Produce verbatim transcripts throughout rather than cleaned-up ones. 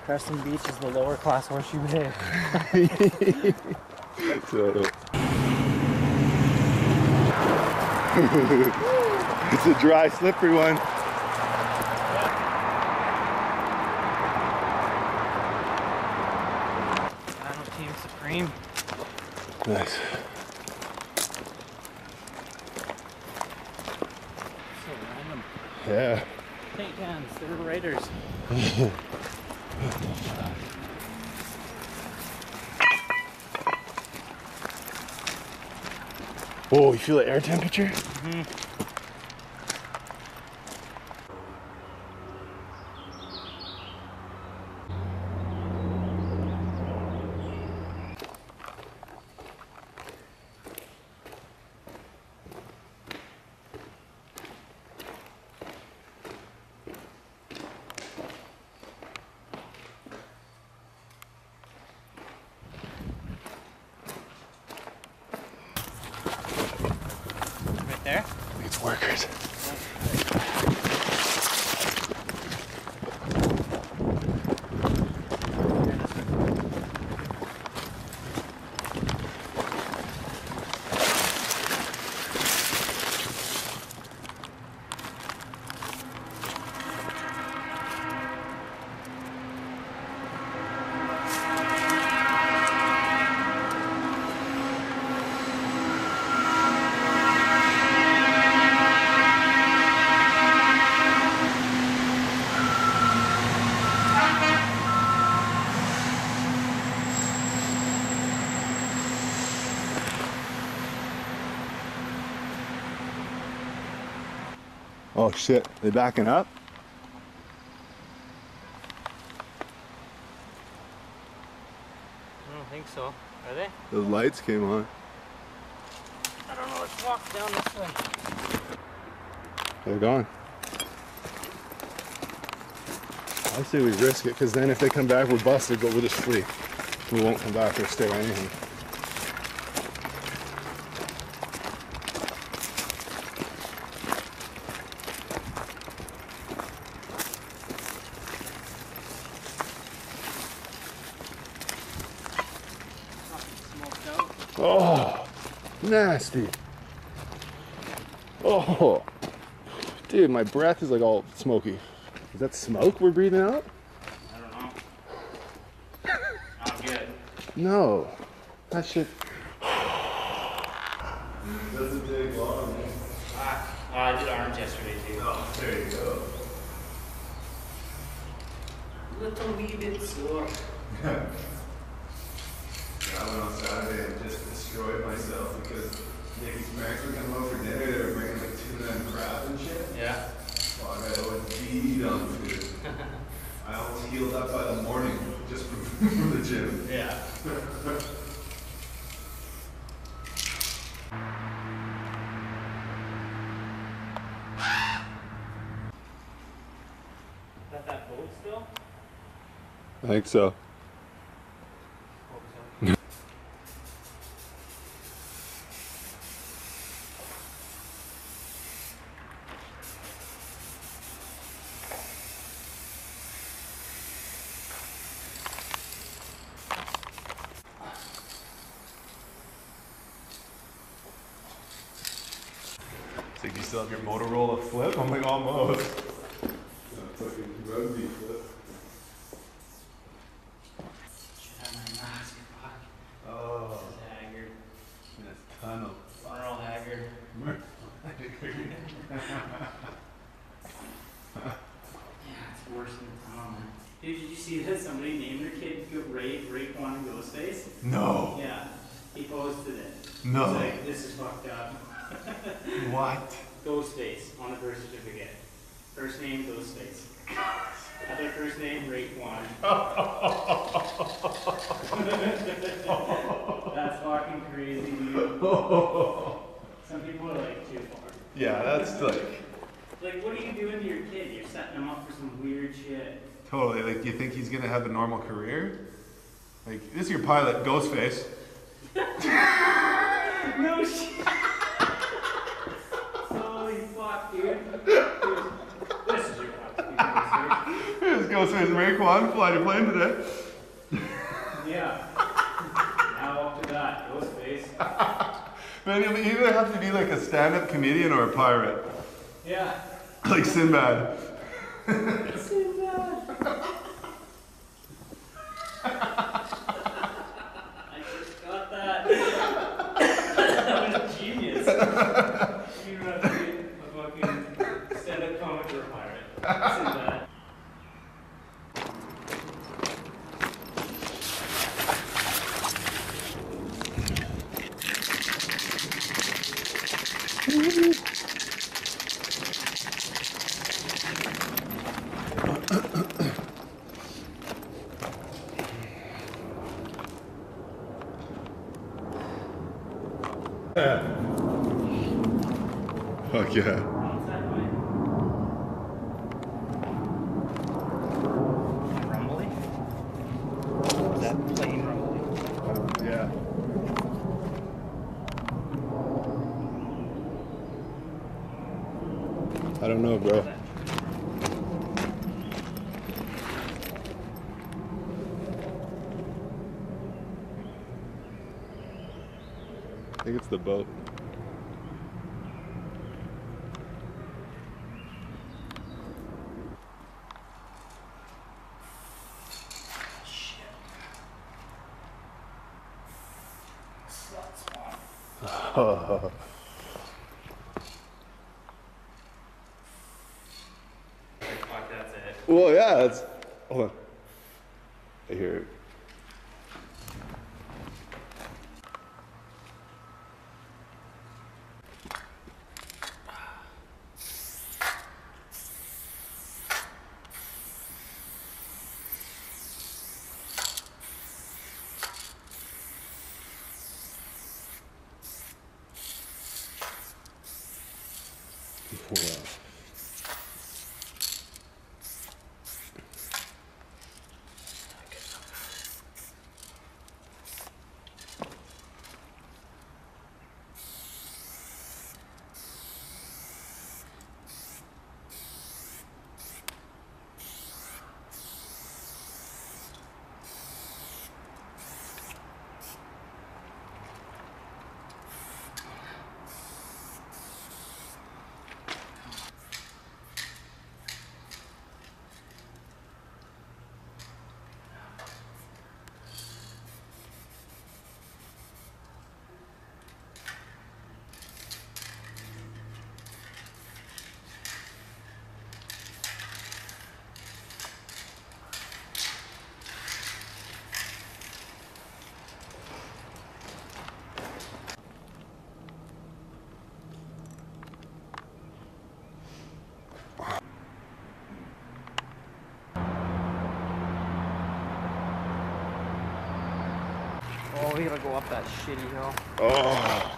Crescent Beach is the lower class horseshoe bay. So, it's a dry, slippery one. Final Team Supreme. Nice. So random. Yeah. Takedowns, they were raiders. Whoa, you feel the air temperature? Mm-hmm. There? I think it's workers. Oh shit, they backing up? I don't think so. Are they? Those lights came on. I don't know, let's walk down this way. They're gone. I say we risk it, because then if they come back, we're busted, but we'll just flee. We won't come back or stay or anything. Oh, nasty. Oh, dude, my breath is like all smoky. Is that smoke we're breathing out? I don't know. Not good. No, that shit. Doesn't take long. Ah, oh, I did arms yesterday too. Oh, there you go. Little wee bit sore. I went on Saturday and just destroyed myself because Nikki's parents were coming over for dinner. They were bringing like tuna and crab and shit. Yeah. Well, I got O D on food. I almost healed up by the morning just from, from the gym. Yeah. Got that boat still? I think so. So you still have your Motorola flip? I'm like, almost. That's like a rugby flip. Should have my mask. Fuck. Oh, This is Haggard. that's tunnel. Merle Haggard. Yeah, it's worse than tunnel, man. Dude, did you see that somebody named their kid Ray, Raekwon Ghostface? No. Yeah. He posted it. No. He's like, this is fucked up. What? Ghostface on the birth certificate. First name Ghostface. Other first name Raekwon. That's fucking crazy, dude. Some people are like too far. Yeah, that's like Like, what are you doing to your kid? You're setting him up for some weird shit. totally like. You think he's gonna have a normal career? Like this is your pilot, Ghostface. No shit. Holy fuck, dude. This is your fucking research. Here's so is Raekwon flying a plane today? Yeah. Now up to that, ghost face. Man, you'll either have to be like a stand-up comedian or a pirate. Yeah. Like Sinbad. Sinbad. I just got that. That was genius. You don't have to be a fucking stand-up comic or a pirate. Sinbad. Fuck yeah. What's that noise? Rumbly? Is that plane rumbly? Yeah. I don't know, bro. I think it's the boat. Oh. Fuck, that's it. Well, yeah, it's. Hold on. I hear it. Wow. Oh, we gotta go up that shitty hill. Oh.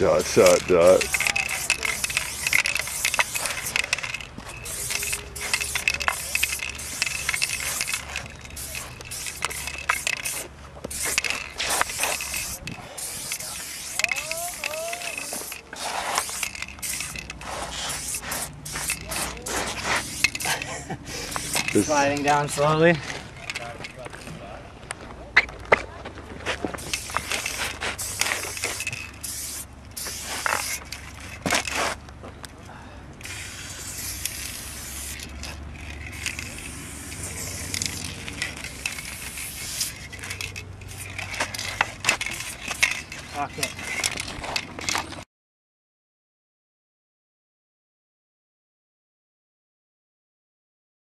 Dot, dot, dot. This, Sliding down slowly. Okay.